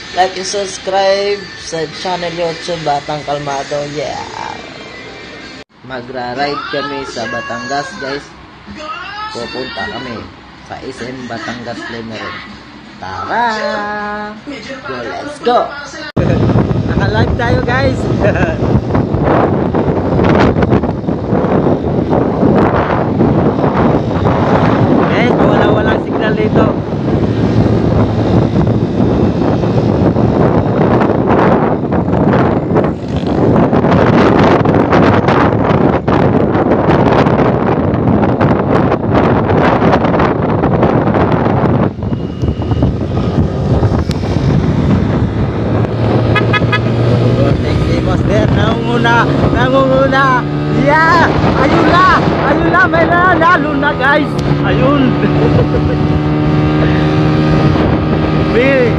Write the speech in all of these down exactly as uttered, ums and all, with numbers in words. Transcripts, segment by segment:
like and subscribe sa channel YouTube Batang Kalmado. Yeah. Magra-ride kami sa Batangas, guys. Pupunta kami sa S M Batangas Lemery. Tara! Go, let's go! Naka-live tayo, guys. Guys, wala-walang signal dito. Nangunguna, nangunguna. Yeah, ayun na, ayun na, may nanalo na, guys. Ayun. Big.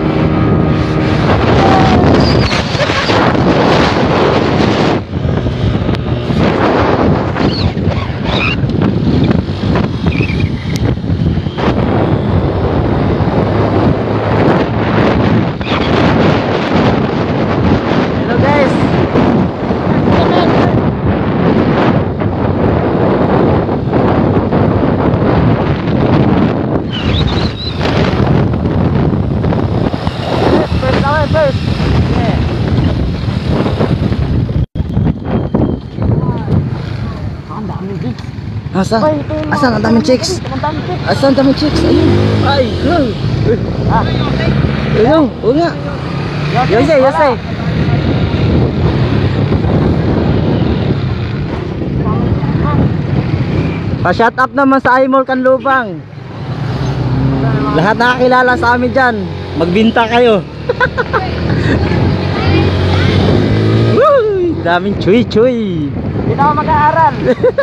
Asa? Asan ang daming chicks? Asan ang daming chicks? Ayun. Ay, girl. Ah. Ayun, oo nga. Yosey, Yosey. Pa-shut up naman sa Imol Kanlubang. Lahat nakakilala sa amin dyan. Magbinta kayo. Woo! Daming chuy-chuy. Hindi na ako mag-aaral.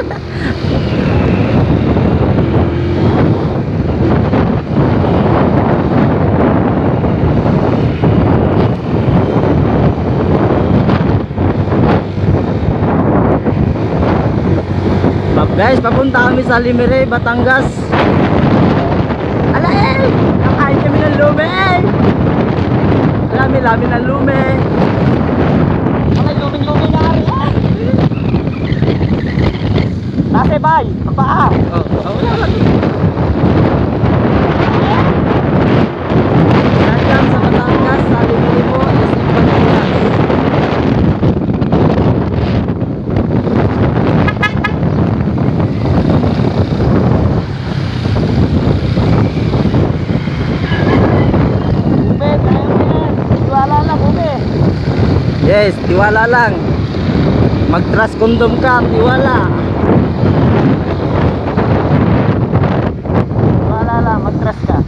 Guys, papunta kami sa Lemery, Batangas. Alay! Nakain kami ng lume. Lami-lami ng lume. Ay, lume-lume na rin. Nase bay, paa. Oh, oh, wala lagi. Nandiyan sa Batangas, sa Lemery po, S M Batangas. Yes, tiwala lang. Mag-trust condom ka, tiwala. Tiwala lang, mag-trust ka.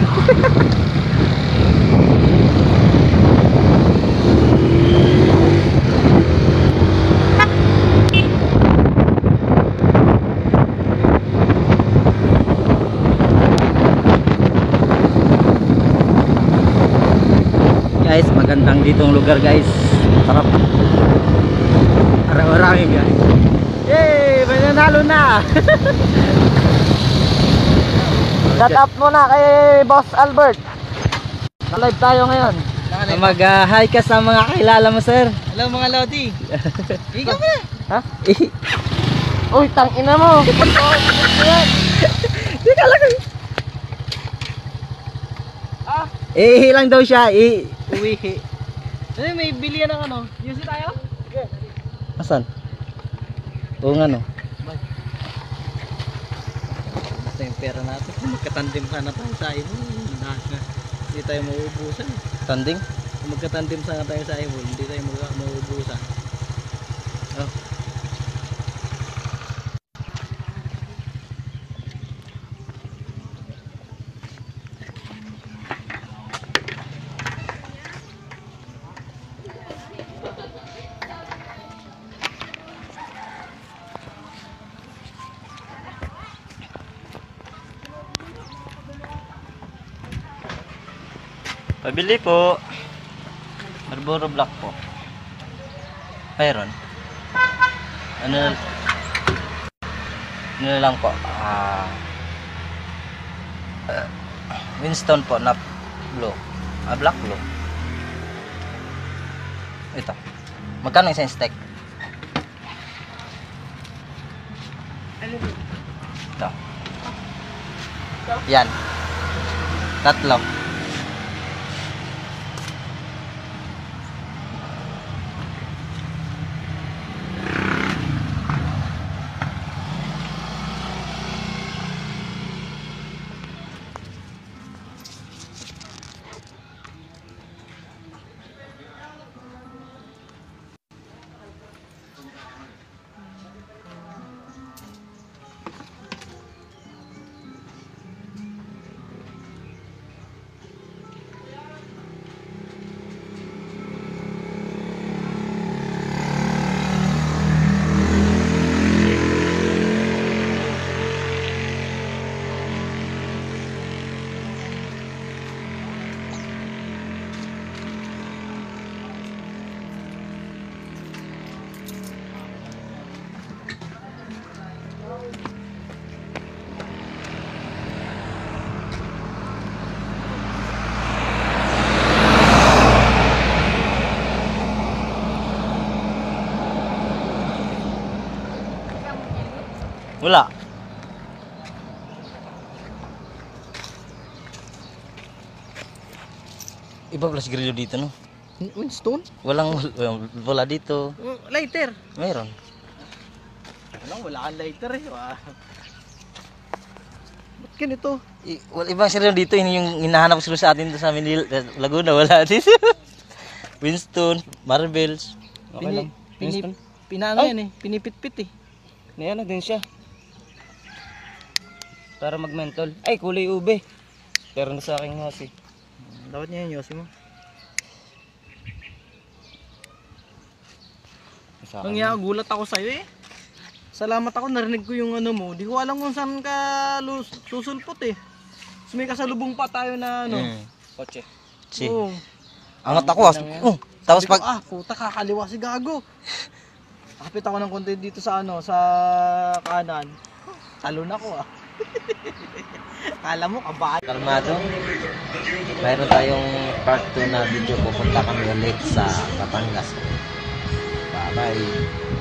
Guys, magandang ditong lugar, guys. Sarap. Arang-arangin, guys. Yay! May nanalo na. Shut up muna kay Boss Albert. Na-live tayo ngayon. Mag-hi ka sa mga kakilala mo, sir. Hello mga Lodi. Ikaw ba? Ha? Uy, tangina mo. Di ka lang. Ah? Eh, lang daw siya. Eh, uwihi. Ano, may bilihan ng ano? Yusi tayo? Okay. Asan? Oo nga, no? Basta yung pera natin. Magkatandim sana tayo sa Imol. Hindi tayo mauubusan. Tanding? Kung magkatandim sana tayo sa Imol, hindi tayo mauubusan. Oh. Pabili po. Marlboro Black po. Mayroon. Ano ano lang po. Ah uh, Winston po na blue. Ah, black blue. Ito. Magkano isang steak? Ano? Ito. Yan. Tatlo. Wala. Iba pala siguro dito, no? Winston? Walang wala dito. Lighter. Meron. Wala, wala kang lighter eh. Wow. Ba't ganito? I, wala ibang siguro dito, yun yung hinahanap siguro sa atin sa Manila, Laguna, wala dito. Winston, Marvels. Okay Pini, lang. Pinip, pinano yan eh. Pinipit-pit eh. Nayan na din siya. Para magmentol. Ay, kulay ube. Pero na sa aking hosi. Dapat niya yung yosi mo. Nang gulat ako sa'yo eh. Salamat ako, narinig ko yung ano mo. Di ko alam kung saan ka lus- susulpot eh. So, may kasalubong pa tayo na ano. Mm. Kotse. Si. Oo. Angat ako. As, oh, tapos Sabi ko, pag ah, puta, kakaliwa si Gago. Kapit ako ng konti dito sa ano, sa kanan. Talon ako ah. Kala mo, kabaan. kalmado, mayroon tayong part two na video. Pupunta kami ulit sa Batangas. Bye bye.